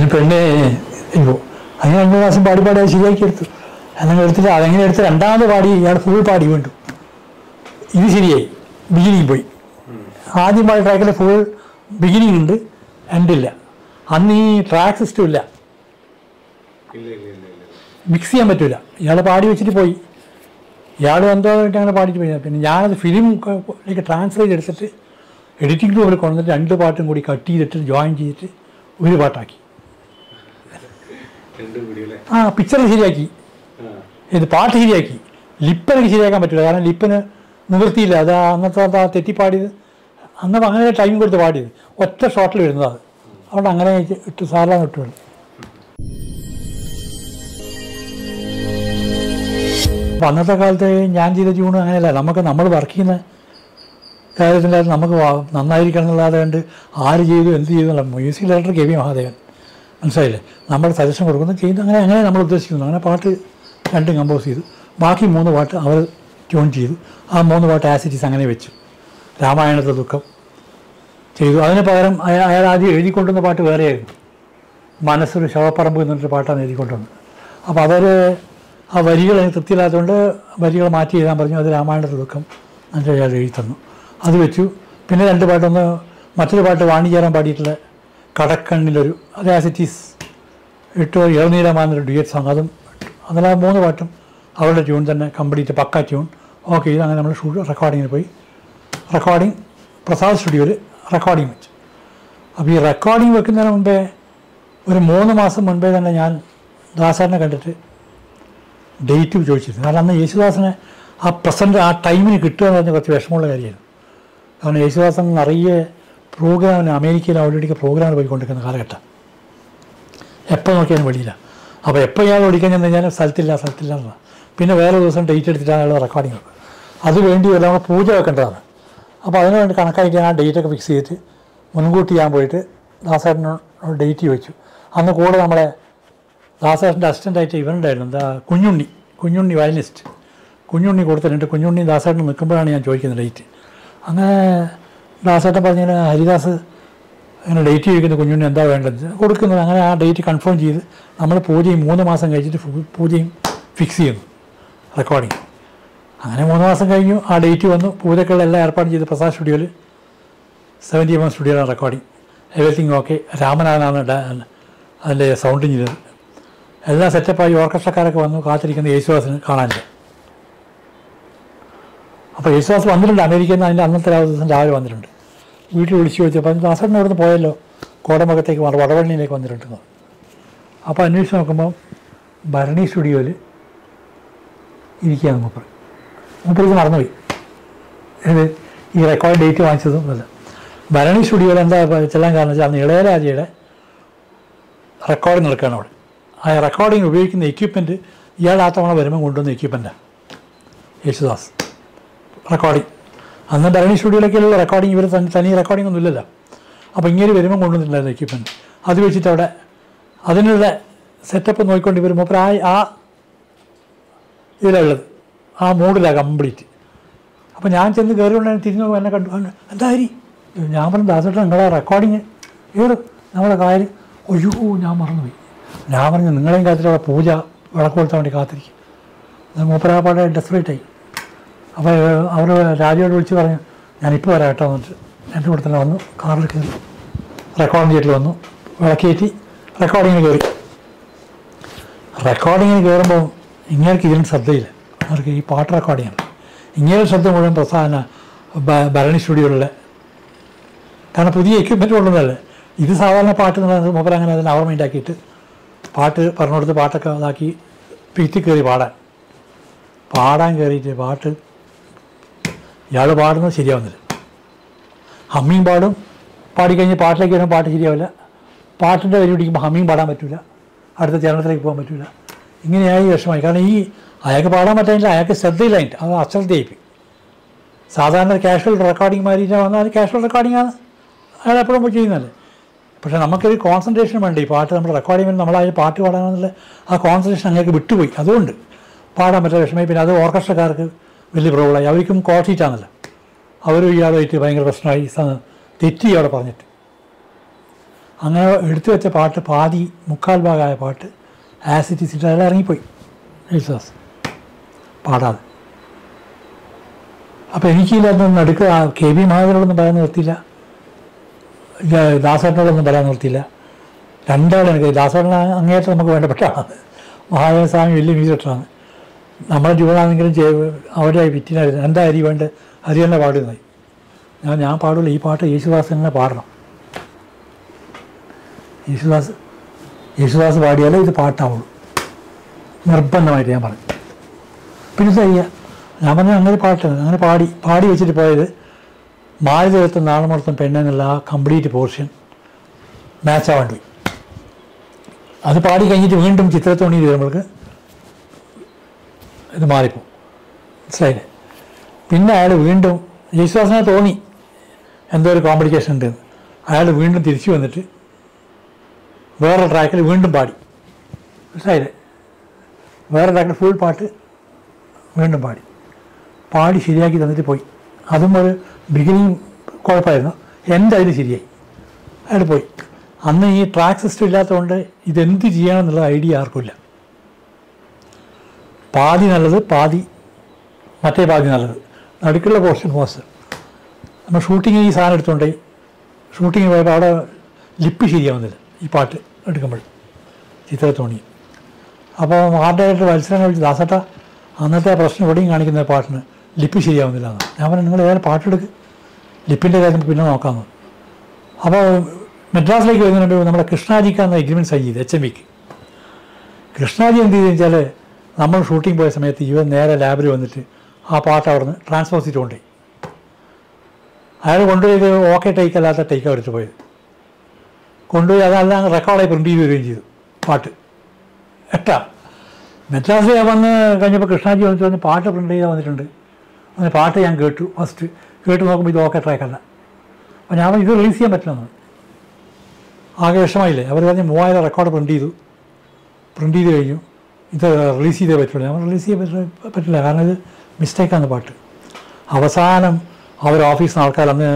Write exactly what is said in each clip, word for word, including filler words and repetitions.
പെണ്ണെ അയ്യോ അങ്ങനെ രണ്ട് പ്രാവശ്യം പാടി പാടി അത് ശരിയാക്കി എടുത്തു. അങ്ങനെ എടുത്തിട്ട് അതെങ്ങനെ എടുത്ത് രണ്ടാമത് പാടി ഇയാൾ ഫുൾ പാടി വീണ്ടും. ഇത് ശരിയായി, ബിഗിനിങ് പോയി. ആദ്യം പാടി ട്രാക്കിൽ ഫുൾ ബിഗിനിങ് ഉണ്ട്, എൻഡില്ല. അന്ന് ഈ ട്രാക്ക് സിസ്റ്റം ഇല്ല, മിക്സ് ചെയ്യാൻ പറ്റില്ല. ഇയാൾ പാടി വെച്ചിട്ട് പോയി, ഇയാൾ എന്തോ ആയിട്ട് അങ്ങനെ പാടിയിട്ട് പോയി. പിന്നെ ഞാനത് ഫിലിമിലേക്ക് ട്രാൻസ്ലേറ്റ് എടുത്തിട്ട് എഡിറ്റിംഗ് റൂമിൽ കൊണ്ടുവന്നിട്ട് രണ്ട് പാട്ടും കൂടി കട്ട് ചെയ്തിട്ട് ജോയിൻ ചെയ്തിട്ട് ഒരു പാട്ടാക്കി. ആ പിക്ചർ ശരിയാക്കി, ഇത് പാട്ട് ശരിയാക്കി. ലിപ്പെനിക്ക് ശരിയാക്കാൻ പറ്റില്ല, കാരണം ലിപ്പിന് നിവൃത്തിയില്ല. അത് അന്നത്തെ ആ തെറ്റിപ്പാടിയത് അന്ന് അങ്ങനെ ടൈം കൊടുത്ത് പാടിയത് ഒറ്റ ഷോട്ടിൽ വരുന്നതാണ്. അതുകൊണ്ട് അങ്ങനെ ഇട്ട് സാധാരണ ഇട്ടുള്ളൂ. അപ്പം അന്നത്തെ കാലത്ത് ഞാൻ ചെയ്ത ട്യൂൺ അങ്ങനെയല്ല. നമുക്ക് നമ്മൾ വർക്ക് ചെയ്യുന്ന കാര്യത്തിൻ്റെ നമുക്ക് നന്നായിരിക്കണം എന്നല്ലാതെ കണ്ട് ആര് ചെയ്തു എന്ത് ചെയ്തു എന്നുള്ള music director K V Mahadevan, മനസ്സിലായില്ലേ, നമ്മൾ സജഷൻ കൊടുക്കുന്നു ചെയ്യുന്നു. അങ്ങനെ അങ്ങനെ നമ്മൾ ഉദ്ദേശിക്കുന്നു. അങ്ങനെ പാട്ട് രണ്ടും കമ്പോസ് ചെയ്തു. ബാക്കി മൂന്ന് പാട്ട് അവർ ട്യൂൺ ചെയ്തു. ആ മൂന്ന് പാട്ട് ആസിറ്റീസ് അങ്ങനെ വെച്ചു. രാമായണത്തെ ദുഃഖം ചെയ്തു. അതിന് പകരം അയാൾ ആദ്യം എഴുതിക്കൊണ്ടുവന്ന പാട്ട് വേറെയായിരുന്നു. മനസ്സൊരു ശവപ്പറമ്പ് എന്നൊരു പാട്ടാണ് എഴുതിക്കൊണ്ടുവന്നത്. അപ്പോൾ അതൊരു ആ വരികൾ തൃപ്തിയില്ലാത്തതുകൊണ്ട് വരികൾ മാറ്റി എഴുതാൻ പറഞ്ഞു. അത് രാമായണത്തെ ദുഃഖം എന്നിട്ട് അയാൾ എഴുതി തന്നു, അത് വെച്ചു. പിന്നെ രണ്ട് പാട്ടൊന്ന് മറ്റൊരു പാട്ട് വാണിജ്യാരം പാടിയിട്ടുള്ള കടക്കണ്ണിലൊരു, അത് ആസിറ്റീസ് ഇട്ട് ഇളനീലമാന്നൊരു ഡ്യുയറ്റ് സോങ്, അതും അതിലെ മൂന്ന് പാട്ടും അവരുടെ ട്യൂൺ തന്നെ കംപ്ലീറ്റ് പക്ക ട്യൂൺ. ഓക്കെ, ഇത് അങ്ങനെ നമ്മൾ ഷൂട്ട് റെക്കോർഡിങ്ങിന് പോയി. റെക്കോർഡിങ് പ്രസാദ് സ്റ്റുഡിയോയിൽ റെക്കോർഡിങ് വെച്ചു. അപ്പോൾ ഈ റെക്കോർഡിങ് വെക്കുന്നതിന് മുമ്പേ ഒരു മൂന്ന് മാസം മുൻപേ തന്നെ ഞാൻ ദാസേട്ടനെ കണ്ടിട്ട് ഡേറ്റ് ചോദിച്ചിരുന്നു. കാരണം അന്ന് യേശുദാസിനെ ആ പ്രസൻറ്റ് ആ ടൈമിന് കിട്ടുക എന്ന് പറഞ്ഞാൽ കുറച്ച് വിഷമമുള്ള കാര്യമായിരുന്നു. കാരണം യേശുദാസൻ നിറയെ പ്രോഗ്രാമിന് അമേരിക്കയിൽ ഓൾറെഡി പ്രോഗ്രാമിന് പോയിക്കൊണ്ടിരിക്കുന്ന കാലഘട്ടം, എപ്പോൾ നോക്കിയാലും വെളിയില്ല. അപ്പോൾ എപ്പോൾ ഇയാൾ ഓടിക്കാൻ ചെന്ന് കഴിഞ്ഞാൽ സ്ഥലത്തില്ല സ്ഥലത്തില്ല എന്നുള്ള. പിന്നെ വേറെ ദിവസം ഡേറ്റ് എടുത്തിട്ടാണ് അയാൾ റെക്കോർഡിങ് വെക്കുക. അത് വേണ്ടി വല്ല നമ്മൾ പൂജ വെക്കേണ്ടതാണ്. അപ്പോൾ അതിന് വേണ്ടി കണക്കായിട്ട് ഞാൻ ആ ഡേറ്റൊക്കെ ഫിക്സ് ചെയ്തിട്ട് മുൻകൂട്ടി ഞാൻ പോയിട്ട് ദാസേട്ടനോട് ഡേറ്റ് ചോദിച്ചു. അന്ന് കൂടെ നമ്മളെ ദാസേട്ടൻ്റെ അസിസ്റ്റൻ്റായിട്ട് ഇവനുണ്ടായിരുന്നു, എന്താ കുഞ്ഞുണ്ണി, കുഞ്ഞുണ്ണി വയലിനിസ്റ്റ് കുഞ്ഞുണ്ണി കൊടുത്തിട്ടുണ്ട്. കുഞ്ഞുണ്ണി ദാസേട്ടൻ നിൽക്കുമ്പോഴാണ് ഞാൻ ചോദിക്കുന്നത് ഡേറ്റ്. അങ്ങനെ ദാസേട്ടൻ പറഞ്ഞാൽ ഹരിദാസ് അങ്ങനെ ഡേറ്റ് ചോദിക്കുന്നത് കുഞ്ഞുണ്ണി എന്താ വേണ്ടത് കൊടുക്കുന്നത്. അങ്ങനെ ആ ഡേറ്റ് കൺഫേം ചെയ്ത് നമ്മൾ പൂജയും മൂന്ന് മാസം കഴിച്ചിട്ട് പൂജയും ഫിക്സ് ചെയ്യുന്നു, റെക്കോർഡിങ്. അങ്ങനെ മൂന്ന് മാസം കഴിഞ്ഞു, ആ ഡേറ്റ് വന്നു. പൂജക്കുള്ള എല്ലാം ഏർപ്പാട് ചെയ്ത് പ്രസാദ് സ്റ്റുഡിയോയിൽ സെവൻറ്റി എം എം സ്റ്റുഡിയോയിലാണ് റെക്കോർഡിങ്. Everything okay. രാമനാഥനാണ് അതിൻ്റെ സൗണ്ട് എഞ്ചിനീയർ. എല്ലാം സെറ്റപ്പായി. ഓർക്കസ്ട്രക്കാരൊക്കെ വന്നു കാത്തിരിക്കുന്ന യേശുദാസിന് കാണാനില്ല. അപ്പോൾ യേശുദാസ് വന്നിട്ടുണ്ട് അമേരിക്കയിൽ നിന്ന്. അതിൻ്റെ അന്നത്തെ ദിവസം രാവിലെ വന്നിട്ടുണ്ട്. വീട്ടിൽ വിളിച്ചു ചോദിച്ചപ്പോൾ ദാസേട്ടൻ അവിടെ നിന്ന് പോയല്ലോ, കോടമകത്തേക്ക് വടവള്ളിയിലേക്ക് വന്നിട്ടുണ്ട്. അപ്പോൾ അന്വേഷിച്ച് നോക്കുമ്പോൾ ഭരണി സ്റ്റുഡിയോയിൽ ഇരിക്കുകയാണ് മൂപ്പർ. മൂപ്പർക്ക് മറന്നുപോയി ഇത് ഈ റെക്കോർഡ് ഡേറ്റ് വാങ്ങിച്ചതും അല്ല. ഭരണി സ്റ്റുഡിയോയിൽ എന്താ ചെല്ലാൻ കാരണം വെച്ചാൽ അന്ന് ഇളയരാജയുടെ റെക്കോർഡിങ് നടക്കുകയാണ് അവിടെ. ആ റെക്കോർഡിങ് ഉപയോഗിക്കുന്ന എക്യുപ്മെൻറ്റ് ഇയാൾ ആ തവണ വരുമ്പോൾ കൊണ്ടുവന്ന എക്യുപ്മെൻറ്റാണ് യേശുദാസ് റെക്കോർഡിങ്. അന്ന് ഭരണി സ്റ്റുഡിയോയിലേക്കുള്ള റെക്കോർഡിങ് ഇവർ തനി തനി റെക്കോർഡിംഗ് ഒന്നും ഇല്ലല്ലോ. അപ്പോൾ ഇങ്ങനെ വരുമ്പോൾ കൊണ്ടുവന്നിട്ടുണ്ടായിരുന്നു എക്യുപ്മെൻറ്റ്. അത് വെച്ചിട്ട് അവിടെ അതിനുള്ള സെറ്റപ്പ് നോക്കിക്കൊണ്ട് ഇവർ മൂപ്പർ ആ ആ ഇതിലുള്ളത് ആ മൂഡിലാണ് കംപ്ലീറ്റ്. അപ്പോൾ ഞാൻ ചെന്ന് കയറിക്കൊണ്ടാണ് തിരിഞ്ഞു നോക്കുമ്പോൾ എന്നെ കണ്ടു. എന്തായി ഞാൻ പറഞ്ഞു ദാസേട്ടൻ നിങ്ങളെ റെക്കോർഡിങ് ഏത് നമ്മളെ കാര്യം. ഒയ്യോ ഞാൻ മറന്നുപോയി. ഞാൻ പറഞ്ഞു നിങ്ങളെയും കാത്തിട്ട് അവിടെ പൂജ വിളക്ക് കൊടുത്താൽ വേണ്ടി കാത്തിരിക്കും. മൂപ്പരാപ്പാടെ ഡെസ്പറേറ്റായി. അപ്പോൾ അവർ രാജയോട് വിളിച്ച് പറഞ്ഞു ഞാനിപ്പോൾ വരാം കേട്ടോ എന്നിട്ട് എൻ്റെ കൂടെ തന്നെ വന്നു. കാറിൽ കയറി റെക്കോർഡിംഗ് തിയേറ്ററിൽ വന്നു, വിളക്കേറ്റി റെക്കോർഡിങ്ങിന് കയറി. റെക്കോർഡിങ്ങിന് കയറുമ്പോൾ ഇങ്ങേർക്ക് ഇതിന് ശ്രദ്ധയില്ല. അവർക്ക് ഈ പാട്ട് റെക്കോർഡിങ്ങാണ്. ഇങ്ങനെ ശ്രദ്ധ മുഴുവൻ പ്രസാദന ഭരണി സ്റ്റുഡിയോയിലുള്ള, കാരണം പുതിയ എക്യുപ്മെൻറ്റ് കൊണ്ടുവന്നതല്ലേ. ഇത് സാധാരണ പാട്ട് എന്നുള്ളത് മൂപ്പർ അങ്ങനെ അതിന് ഓർമ്മ ആക്കിയിട്ട് പാട്ട് പറഞ്ഞുകൊടുത്ത് പാട്ടൊക്കെ ഇതാക്കി പീറ്റി കയറി പാടാൻ പാടാൻ കയറിയിട്ട് പാട്ട് ഇയാൾ പാടുന്നത് ശരിയാവുന്നില്ല. ഹമ്മിങ് പാടും, പാടിക്കഴിഞ്ഞ് പാട്ടിലേക്ക് വരുമ്പോൾ പാട്ട് ശരിയാവില്ല. പാട്ടിൻ്റെ വരി പിടിക്കുമ്പോൾ ഹമ്മിങ് പാടാൻ പറ്റില്ല, അടുത്ത ചരണത്തിലേക്ക് പോകാൻ പറ്റില്ല. ഇങ്ങനെയായി വിഷമമായി. കാരണം ഈ അയാൾക്ക് പാടാൻ പറ്റില്ല, അയാൾക്ക് ശ്രദ്ധയില്ലായിട്ട് അത് അശ്രദ്ധയായിപ്പോയി. സാധാരണ കാഷ്വൽ റെക്കോർഡിങ് മാറിയിട്ട് വന്നാൽ അത് കാഷ്വൽ റെക്കോർഡിങ്ങാണ്, അയാൾ എപ്പോഴും പോയി ചെയ്യുന്നതല്ലേ. പക്ഷേ നമുക്കൊരു കോൺസെൻട്രേഷൻ വേണ്ട. ഈ പാട്ട് നമ്മൾ റെക്കോർഡിങ് വേണ്ടി നമ്മളായി പാട്ട് പാടാനെന്നുള്ള ആ കോൺസെൻട്രേഷൻ അങ്ങേക്ക് വിട്ടുപോയി. അതുകൊണ്ട് പാടാൻ പറ്റില്ല, വിഷമമായി. പിന്നെ അത് ഓർക്കസ്ട്രക്കാർക്ക് വലിയ പ്രോബ്ലമായി. അവർക്കും കോട്ടീറ്റാണല്ലോ. അവരും ഇയാളുമായിട്ട് ഭയങ്കര പ്രശ്നമായി, തെറ്റി അവിടെ പറഞ്ഞിട്ട്. അങ്ങനെ എടുത്തു വെച്ച പാട്ട് പാതി മുക്കാൽ ഭാഗമായ പാട്ട് ആസിറ്റി സിറ്റ് അതെല്ലാം ഇറങ്ങിപ്പോയി യേശുദാസ് പാടാതെ. അപ്പോൾ എനിക്കില്ലാതൊന്നും നടുക്ക് കെ വി മഹാദേവനോടൊന്നും പറയാൻ നിർത്തിയില്ല, ദാസേട്ടനോടൊന്നും പറയാൻ നിർത്തിയില്ല. രണ്ടാളും എനിക്ക് ദാസേട്ടൻ അങ്ങേയറ്റം നമുക്ക് വേണ്ടപ്പെട്ട ആളാണ്. മഹാദേവ സ്വാമി വലിയ മ്യൂസിക്കറാണ്. നമ്മുടെ ട്യൂണാണെങ്കിലും അവിടെ വിറ്റിനായിരുന്നു എന്താ അരി വേണ്ട അരി തന്നെ പാടുന്നതായി. ഞാൻ ഞാൻ പാടില്ല, ഈ പാട്ട് യേശുദാസ് തന്നെ പാടണം. യേശുദാസ് യേശുദാസ് പാടിയാലേ ഇത് പാട്ടാവുള്ളൂ നിർബന്ധമായിട്ട് ഞാൻ പറഞ്ഞു. പിന്നെ ചെയ്യുക ഞാൻ പറഞ്ഞു അങ്ങനെ പാട്ട് അങ്ങനെ പാടി പാടി വെച്ചിട്ട് പോയത് മാരുതീരത്തും നാളമർത്തും പെണ്ണെന്നുള്ള ആ കംപ്ലീറ്റ് പോർഷൻ മാച്ചാവാൻ പോയി. അത് പാടി കഴിഞ്ഞിട്ട് വീണ്ടും ചിത്രത്തോണി വരുമ്പോൾക്ക് ഇത് മാറിപ്പോവും, മനസ്സിലായില്ലേ? പിന്നെ അയാൾ വീണ്ടും യേശുദാസിനെ തോന്നി എന്തോ ഒരു കോംപ്ലിക്കേഷൻ ഉണ്ടെന്ന്. അയാൾ വീണ്ടും തിരിച്ചു വന്നിട്ട് വേറെ ട്രാക്കിൽ വീണ്ടും പാടി, മനസ്സിലായില്ലേ? വേറെ ട്രാക്കിൽ ഫുൾ പാട്ട് വീണ്ടും പാടി പാടി ശരിയാക്കി തന്നിട്ട് പോയി. അതും ഒരു ബിഗിനിങ് കുഴപ്പമായിരുന്നു, എൻ്റെ അതിൽ ശരിയായി, അയാൾ പോയി. അന്ന് ഈ ട്രാക്ക് സിസ്റ്റം ഇല്ലാത്തതുകൊണ്ട് ഇതെന്ത് ചെയ്യണമെന്നുള്ള ഐഡിയ ആർക്കുമില്ല. പാതി നല്ലത്, പാതി മറ്റേ പാതി നല്ലത്, നടുക്കുള്ള പോർഷൻ മോശം. നമ്മൾ ഷൂട്ടിങ് ഈ സാധനം എടുത്തുകൊണ്ടേ ഷൂട്ടിങ് പോയപ്പോൾ അവിടെ ലിപ്പ് ശരിയാവുന്നില്ല ഈ പാട്ട് എടുക്കുമ്പോൾ ചിത്രത്തോണി. അപ്പോൾ ആർട്ട് ഡയറക്ടർ മത്സരം വിളിച്ച് ദാസേട്ട അന്നത്തെ പ്രശ്നം എവിടെയും കാണിക്കുന്ന പാട്ടിന് ലിപ്പ് ശരിയാവുന്നില്ല എന്ന്. ഞാൻ പറഞ്ഞു നിങ്ങൾ ഏതായാലും പാട്ടെടുക്ക്, ലിപ്പിൻ്റെ കാര്യം പിന്നെ നോക്കാമെന്ന്. അപ്പോൾ മെഡ്രാസിലേക്ക് വരുന്നതിന് മുമ്പ് നമ്മുടെ കൃഷ്ണാജിക്കാന്ന് എഗ്രിമെൻറ്റ് സൈൻ ചെയ്ത് എച്ച് എം വിക്ക്. കൃഷ്ണാജി എന്ത് ചെയ്തെന്ന് വെച്ചാൽ നമ്മൾ ഷൂട്ടിംഗ് പോയ സമയത്ത് ഇവൻ നേരെ ലാബിൽ വന്നിട്ട് ആ പാട്ട് അവിടെ നിന്ന് ട്രാൻസ്പോസ് ചെയ്ത് കൊണ്ടുപോയി. അയാൾ കൊണ്ടുപോയത് ഓക്കെ ടേക്ക് അല്ലാത്ത ടേക്കാണ് എടുത്ത് പോയത്. കൊണ്ടുപോയി അതെല്ലാം റെക്കോർഡായി പ്രിൻ്റ് ചെയ്ത് വരികയും ചെയ്തു പാട്ട്. എട്ടാ മെഡ്രാസിൽ വന്ന് കഴിഞ്ഞപ്പോൾ കൃഷ്ണാജി വന്നിട്ട് പറഞ്ഞ് പാട്ട് പ്രിൻ്റ് ചെയ്താൽ വന്നിട്ടുണ്ട്. അങ്ങനെ പാട്ട് ഞാൻ കേട്ടു. ഫസ്റ്റ് കേട്ട് നോക്കുമ്പോൾ ഇത് ഓക്കെ ട്രാക്കല്ല. അപ്പോൾ ഞാൻ ഇത് റിലീസ് ചെയ്യാൻ പറ്റില്ലെന്ന്. ആകെ വിഷമായില്ലേ? അവർ പറഞ്ഞ് മൂവായിരം റെക്കോർഡ് പ്രിൻ്റ് ചെയ്തു, പ്രിൻ്റ് ചെയ്ത് കഴിഞ്ഞു, ഇത് റിലീസ് ചെയ്തേ പറ്റുള്ളൂ. ഞാൻ റിലീസ് ചെയ്യാൻ പറ്റില്ല, കാരണം ഇത് മിസ്റ്റേക്കാണ് പാട്ട്. അവസാനം അവർ ഓഫീസിൽ നിന്ന് ആൾക്കാർ അന്ന്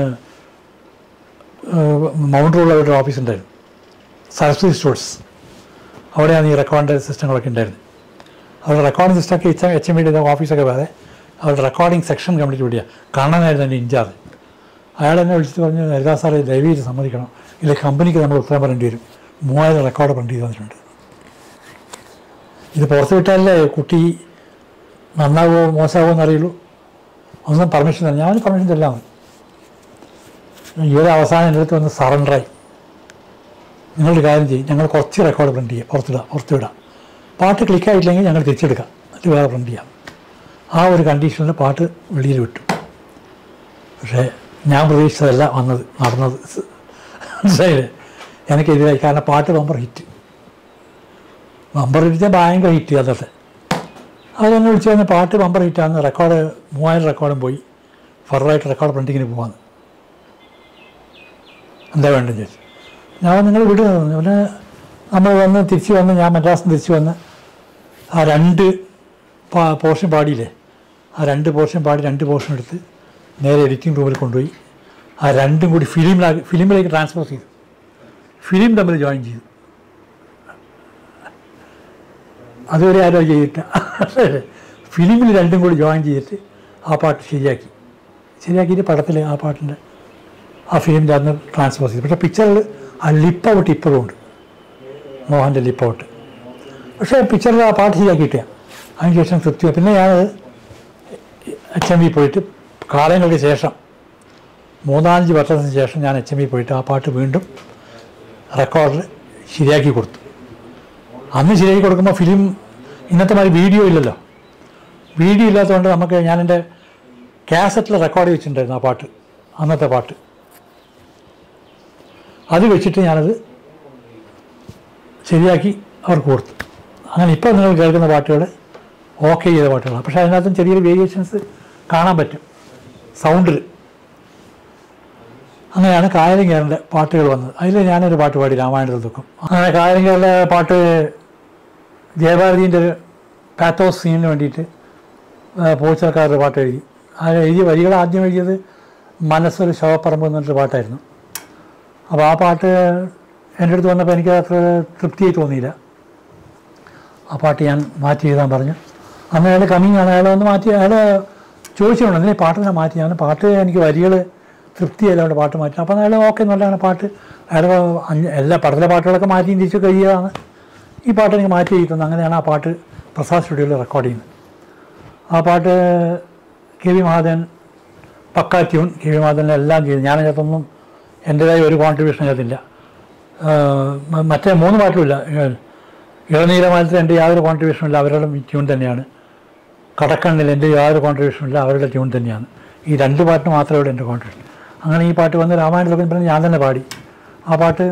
മൗണ്ട് റോഡിൽ അവരുടെ ഓഫീസ് ഉണ്ടായിരുന്നു, സരസ്വതി സ്റ്റോഴ്സ്, അവിടെയാണ് ഈ റെക്കോർഡിൻ്റെ സിസ്റ്റങ്ങളൊക്കെ ഉണ്ടായിരുന്നത്. അവരുടെ റെക്കോർഡിംഗ് സിസ്റ്റമൊക്കെ എച്ച് എച്ച് എം വിയുടെ ഓഫീസൊക്കെ വേറെ, അവരുടെ റെക്കോർഡിംഗ് സെക്ഷൻ കംപ്ലീറ്റ് വിടുക. കണ്ണനായിരുന്നു എൻ്റെ ഇൻചാർജ്. അയാൾ എന്നെ വിളിച്ചിട്ട് പറഞ്ഞു ഹരിദാസ് സാറെ ദയവ് ചെയ്ത് സമ്മതിക്കണം, ഇല്ലെങ്കിൽ കമ്പനിക്ക് നമ്മൾ ഉത്തരം പറയേണ്ടി വരും, മൂവായിരം റെക്കോർഡ് പ്രിൻ്റ് ചെയ്ത് വന്നിട്ടുണ്ട്. ഇത് പുറത്ത് വിട്ടാലല്ലേ കുട്ടി നന്നാവോ മോശമാവോ എന്നറിയുള്ളൂ. ഒന്നും പെർമിഷൻ തന്നെ, ഞാൻ പെർമിഷൻ തരാം. ഈ ഒരു അവസാനം എൻ്റെ അടുത്ത് വന്ന് സറണ്ടറായി, നിങ്ങളൊരു കാര്യം ചെയ്യും, ഞങ്ങൾ കുറച്ച് റെക്കോർഡ് പ്രിൻ്റ് ചെയ്യാം, പുറത്തിടാം പുറത്തുവിടാം, പാട്ട് ക്ലിക്കായിട്ടില്ലെങ്കിൽ ഞങ്ങൾ തിരിച്ചെടുക്കാം, എന്നിട്ട് വേറെ പ്രിൻ്റ് ചെയ്യാം. ആ ഒരു കണ്ടീഷനിൽ പാട്ട് വെളിയിൽ വിട്ടു. പക്ഷേ ഞാൻ പ്രതീക്ഷിച്ചതല്ല വന്നത് നടന്നത്, മനസ്സിലായില്ലേ? എനിക്കെതിരായി, കാരണം പാട്ട് ബമ്പർ ഹിറ്റ്, ബമ്പർ ഹിറ്റ് ഭയങ്കര ഹിറ്റ്. അതൊക്കെ അതെന്നെ വിളിച്ച് കഴിഞ്ഞാൽ പാട്ട് ബമ്പർ ഹിറ്റാന്ന്, റെക്കോർഡ് മൂവായിരം റെക്കോർഡും പോയി, ഫറായിട്ട് റെക്കോർഡ് പ്രിൻറ്റിങ്ങിന് പോകാമെന്ന്. എന്താ വേണ്ടതെന്ന് ചോദിച്ചു. ഞാൻ നിങ്ങൾ വിടുന്നത് പിന്നെ നമ്മൾ വന്ന് തിരിച്ച് വന്ന് ഞാൻ മദ്രാസിൽ തിരിച്ച് വന്ന് ആ രണ്ട് പോർഷൻ പാടിയില്ലേ, ആ രണ്ട് പോർഷൻ പാടി രണ്ട് പോർഷൻ എടുത്ത് നേരെ എഡിറ്റിംഗ് റൂമിൽ കൊണ്ടുപോയി ആ രണ്ടും കൂടി ഫിലിമിലാക്കി ഫിലിമിലേക്ക് ട്രാൻസ്ഫർ ചെയ്തു, ഫിലിം തമ്മിൽ ജോയിൻ ചെയ്തു. അതുവരെ ആരോ ചെയ്തിട്ട് ഫിലിമിൽ രണ്ടും കൂടി ജോയിൻ ചെയ്തിട്ട് ആ പാട്ട് ശരിയാക്കി ശരിയാക്കിയിട്ട് പടത്തിൽ ആ പാട്ടിൻ്റെ ആ ഫിലിമിൻ്റെ അന്ന് ട്രാൻസ്ഫർ ചെയ്തു. പക്ഷേ പിക്ചറിൽ ആ ലിപ്പ് ഔട്ട് ഇപ്പോഴും ഉണ്ട്, മോഹൻ്റെ ലിപ്പ് ഔട്ട്. പക്ഷേ പിക്ചറിൽ ആ പാട്ട് ശരിയാക്കിയിട്ടേ അതിനുശേഷം കൃത്യം. പിന്നെ ഞാനത് എച്ച് എം വി പോയിട്ട് കാലങ്ങൾക്ക് ശേഷം മൂന്നാലഞ്ച് വർഷത്തിന് ശേഷം ഞാൻ എച്ച് എം വി പോയിട്ട് ആ പാട്ട് വീണ്ടും റെക്കോർഡിൽ ശരിയാക്കി കൊടുത്തു. അന്ന് ശരിയാക്കി കൊടുക്കുമ്പോൾ ഫിലിം ഇന്നത്തെ മാതിരി വീഡിയോ ഇല്ലല്ലോ. വീഡിയോ ഇല്ലാത്തതുകൊണ്ട് നമുക്ക് ഞാൻ എൻ്റെ കാസറ്റിൽ റെക്കോർഡ് വെച്ചിട്ടുണ്ടായിരുന്നു ആ പാട്ട്, അന്നത്തെ പാട്ട്. അത് വെച്ചിട്ട് ഞാനത് ശരിയാക്കി അവർക്ക് കൊടുത്തു. അങ്ങനെ ഇപ്പോൾ നിങ്ങൾ കേൾക്കുന്ന പാട്ടുകൾ ഓക്കെ ചെയ്ത പാട്ടുകളാണ്. പക്ഷേ അതിനകത്തും ചെറിയൊരു വേരിയേഷൻസ് കാണാൻ പറ്റും സൗണ്ടിൽ. അങ്ങനെയാണ് കായലങ്കേറിൻ്റെ പാട്ടുകൾ വന്നത്. അതിൽ ഞാനൊരു പാട്ട് പാടി, രാമായണത്തിൽ ദുഃഖം. അങ്ങനെ കായലങ്കേറിൻ്റെ പാട്ട് ജയഭാരതീൻ്റെ ഒരു പാത്തോസ് സീനിന് വേണ്ടിയിട്ട് പോച്ചക്കാരുടെ പാട്ട് എഴുതി. ആ എഴുതിയ വരികൾ ആദ്യം എഴുതിയത് മനസ്സൊരു ശവപ്പറമ്പ് എന്നൊരു പാട്ടായിരുന്നു. അപ്പോൾ ആ പാട്ട് എൻ്റെ അടുത്ത് വന്നപ്പോൾ എനിക്ക് അത്ര തൃപ്തിയായി തോന്നിയില്ല. ആ പാട്ട് ഞാൻ മാറ്റി എഴുതാൻ പറഞ്ഞു. അന്ന് അയാൾ കമ്മിങ് ആണ്. അയാൾ വന്ന് മാറ്റി അയാൾ ചോദിച്ചിട്ടുണ്ട് എന്തിനാ പാട്ട് ഞാൻ മാറ്റി. ഞാൻ പാട്ട് എനിക്ക് വരികൾ തൃപ്തിയല്ല അവിടെ പാട്ട് മാറ്റി. അപ്പം അയാൾ ഓക്കെ നല്ലതാണ് പാട്ട്. അയാൾ അഞ്ച് എല്ലാ പടത്തിലെ പാട്ടുകളൊക്കെ മാറ്റി തിരിച്ച് കഴിയുകയാണ്. ഈ പാട്ട് എനിക്ക് മാറ്റി എഴുതുന്നത്. അങ്ങനെയാണ് ആ പാട്ട് പ്രസാദ് സ്റ്റുഡിയോയിൽ റെക്കോർഡ് ചെയ്യുന്നത്. ആ പാട്ട് കെ വി മഹാദേവൻ പക്കാ ട്യൂൺ. കെ വി മഹാദേവൻ എല്ലാം ചെയ്തു. ഞാനതിനകത്തൊന്നും എൻ്റേതായ ഒരു കോൺട്രിബ്യൂഷൻ അതില്ല. മറ്റേ മൂന്ന് പാട്ടുമില്ല. ഇളനീലമാലത്തിൽ എൻ്റെ യാതൊരു കോൺട്രിബ്യൂഷനും ഇല്ല, അവരുടെ ട്യൂൺ തന്നെയാണ്. കടക്കണ്ണിൽ എൻ്റെ യാതൊരു കോൺട്രിബ്യൂഷനും ഇല്ല, അവരുടെ ട്യൂൺ തന്നെയാണ്. ഈ രണ്ട് പാട്ടിന് മാത്രമേ ഉള്ളൂ എൻ്റെ കോൺട്രിബ്യൂഷൻ. അങ്ങനെ ഈ പാട്ട് വന്ന് രാമായണത്തിലൊക്കെ പറഞ്ഞ് ഞാൻ തന്നെ പാടി. ആ പാട്ട്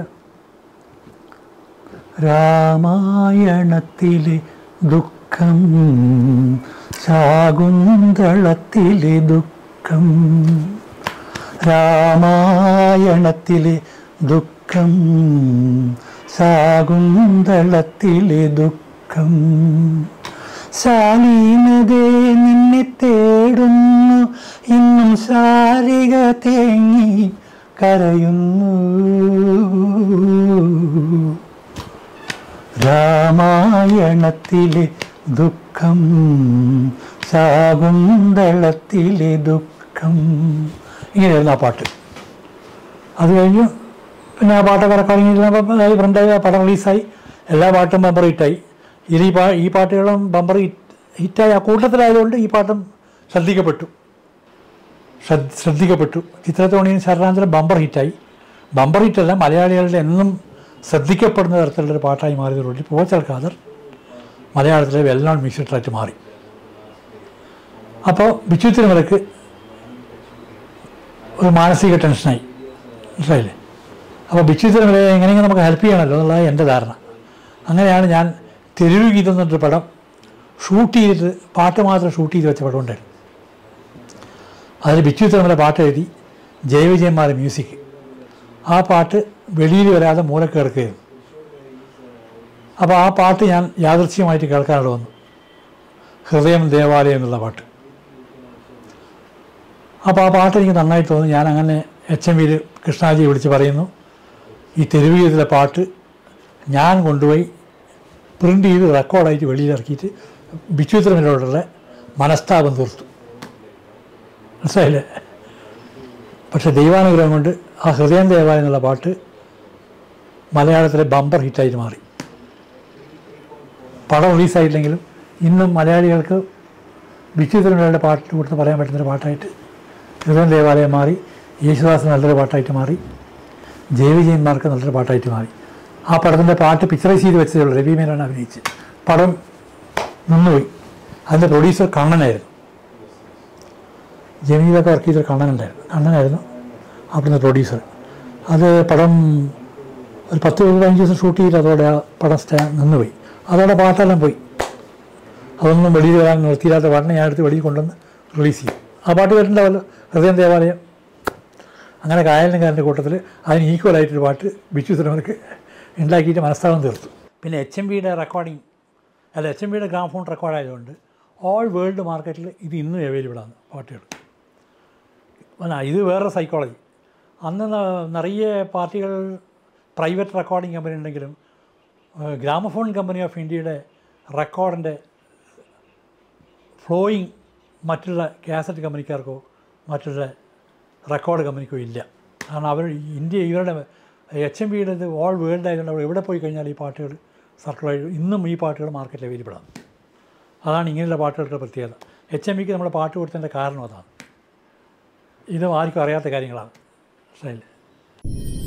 രാമായണത്തിലെ ദുഃഖം ശാകുന്തളത്തിലെ ദുഃഖം, രാമായണത്തിലെ ദുഃഖം ശാകുന്തളത്തിലെ ദുഃഖം, ശാലീനതേ നിന്നെ തേടുന്നു ഇന്നും ശാരിക തേങ്ങി കരയുന്നു, രാമായണത്തിലെ ദുഃഖം ശാകുന്തളത്തിലെ ദുഃഖം. ഇങ്ങനെയായിരുന്നു ആ പാട്ട്. അത് കഴിഞ്ഞു പിന്നെ ആ പാട്ടൊക്കെ റെക്കോർഡിങ് ചെയ്തപ്പോൾ ഫ്രണ്ടായി ആ പടം റിലീസായി. എല്ലാ പാട്ടും ബമ്പർ ഹിറ്റായി. ഇത് ഈ പാ ഈ പാട്ടുകളും ബമ്പർ ഹിറ്റായി. ആ കൂട്ടത്തിലായതുകൊണ്ട് ഈ പാട്ടും ശ്രദ്ധിക്കപ്പെട്ടു ശ്രദ്ധിക്കപ്പെട്ടു ചിത്രത്തോണിയും ശരണാന്തരം ബമ്പർ ഹിറ്റായി. ബമ്പർ ഹിറ്റല്ല, മലയാളികളുടെ എന്നും ശ്രദ്ധിക്കപ്പെടുന്ന തരത്തിലുള്ളൊരു പാട്ടായി മാറിയതോടുകൂടി പോച്ചൽ ഖാദർ മലയാളത്തിലെ വെൽ നോൺ മ്യൂസിക് ഡയറക്ടർ മാറി. അപ്പോൾ ബിച്ചു തിരുമലക്ക് ഒരു മാനസിക ടെൻഷനായി. മനസ്സിലായില്ലേ? അപ്പോൾ ബിച്ചു തിരുമലയെ എങ്ങനെയെങ്കിലും നമുക്ക് ഹെൽപ്പ് ചെയ്യണമല്ലോ എന്നുള്ളതാണ് എൻ്റെ ധാരണ. അങ്ങനെയാണ് ഞാൻ തെരുവ് ഗീതം എന്നൊരു പടം ഷൂട്ട് ചെയ്തിട്ട് പാട്ട് മാത്രം ഷൂട്ട് ചെയ്ത് വെച്ച പടം ഉണ്ടായിരുന്നു. അതിൽ ബിച്ചു തിരുമല പാട്ട് എഴുതി, ജയവിജയന്മാർ മ്യൂസിക്. ആ പാട്ട് വെളിയിൽ വരാതെ മൂലക്ക് കിടക്കുകയായിരുന്നു. അപ്പോൾ ആ പാട്ട് ഞാൻ യാദൃച്ഛികമായിട്ട് കേൾക്കാനുള്ള വന്നു. ഹൃദയം ദേവാലയം എന്നുള്ള പാട്ട്. അപ്പോൾ ആ പാട്ട് എനിക്ക് നന്നായിട്ട് തോന്നി. ഞാൻ അങ്ങനെ എച്ച് എം വിയിൽ കൃഷ്ണാജിയെ വിളിച്ച് പറയുന്നു, ഈ തെരുവ് ഗീതത്തിലെ പാട്ട് ഞാൻ കൊണ്ടുപോയി പ്രിൻ്റ് ചെയ്ത് റെക്കോർഡായിട്ട് വെളിയിലിറക്കിയിട്ട് ബിച്ചു തിരുമലയോടുള്ള മനസ്താപം തീർത്തു. മനസ്സിലായില്ലേ? പക്ഷേ ദൈവാനുഗ്രഹം കൊണ്ട് ആ ഹൃദയം ദേവാലയം എന്നുള്ള പാട്ട് മലയാളത്തിലെ ബമ്പർ ഹിറ്റായിട്ട് മാറി. പടം റിലീസായില്ലെങ്കിലും ഇന്നും മലയാളികൾക്ക് ബിച്ചു തിരുമലയുടെ പാട്ട് കൊടുത്ത് പറയാൻ പറ്റുന്നൊരു പാട്ടായിട്ട് ഹൃദയം ദേവാലയം മാറി. യേശുദാസ് നല്ലൊരു പാട്ടായിട്ട് മാറി. ജയവിജയന്മാർക്ക് നല്ലൊരു പാട്ടായിട്ട് മാറി. ആ പടത്തിൻ്റെ പാട്ട് പിക്ചറൈസ് ചെയ്ത് വെച്ചതേ ഉള്ളൂ. രവി മേനോനാണ് അഭിനയിച്ച്. പടം നിന്നുപോയി. അതിൻ്റെ പ്രൊഡ്യൂസർ കണ്ണനായിരുന്നു. ജമീലൊക്കെ വർക്ക് ചെയ്തൊരു കണ്ണനുണ്ടായിരുന്നു. കണ്ണനായിരുന്നു അവിടുന്ന് പ്രൊഡ്യൂസർ. അത് പടം ഒരു പത്ത് പതിനഞ്ച് ദിവസം ഷൂട്ട് ചെയ്ത് അതോടെ ആ പടം സ്റ്റാ നിന്നുപോയി. അതോടെ പാട്ടെല്ലാം പോയി. അതൊന്നും വെളിയിൽ വരാൻ നിർത്തിയില്ലാത്ത പാട്ടിനെ ഞാൻ എടുത്ത് വെളിയിൽ കൊണ്ടുവന്ന് റിലീസ് ചെയ്യും. ആ പാട്ട് കേട്ടിട്ടുണ്ടാവല്ലോ, ഹൃദയം ദേവാലയം. അങ്ങനെ കായലിനുകാരൻ്റെ കൂട്ടത്തിൽ അതിന് ഈക്വലായിട്ടൊരു പാട്ട് ബിച്ചു തിരുമലക്ക് ഉണ്ടാക്കിയിട്ട് മനസ്താപം തീർത്തു. പിന്നെ എച്ച് എം ബിയുടെ റെക്കോർഡിങ് അല്ല എച്ച് എം ബിയുടെ ഗ്രാമഫോൺ റെക്കോർഡായതുകൊണ്ട് ഓൾ വേൾഡ് മാർക്കറ്റിൽ ഇത് ഇന്നും അവൈലബിളാണ് പാട്ടുകൾ. അല്ല, ഇത് വേറെ സൈക്കോളജി. അന്ന് നിറയെ പാർട്ടികൾ പ്രൈവറ്റ് റെക്കോർഡിംഗ് കമ്പനി ഉണ്ടെങ്കിലും ഗ്രാമഫോൺ കമ്പനി ഓഫ് ഇന്ത്യയുടെ റെക്കോർഡിൻ്റെ ഫ്ലോയിങ് മറ്റുള്ള കാസറ്റ് കമ്പനിക്കാർക്കോ മറ്റുള്ള റെക്കോർഡ് കമ്പനിക്കോ ഇല്ല. കാരണം അവർ ഇന്ത്യ ഇവരുടെ എച്ച് എം ബിയുടെ ഇത് ഓൾ വേൾഡ് ആയതുകൊണ്ട് അവർ എവിടെ പോയി കഴിഞ്ഞാൽ ഈ പാട്ടുകൾ സർക്കുലർ ഇന്നും ഈ പാട്ടുകൾ മാർക്കറ്റിൽ അവൈലബിളാണ്. അതാണ് ഇങ്ങനെയുള്ള പാട്ടുകളുടെ പ്രത്യേകത. എച്ച് എം ബിക്ക് നമ്മൾ പാട്ട് കൊടുത്തതിൻ്റെ കാരണം അതാണ്. ഇത് ആർക്കും അറിയാത്ത കാര്യങ്ങളാണ്. ശരി.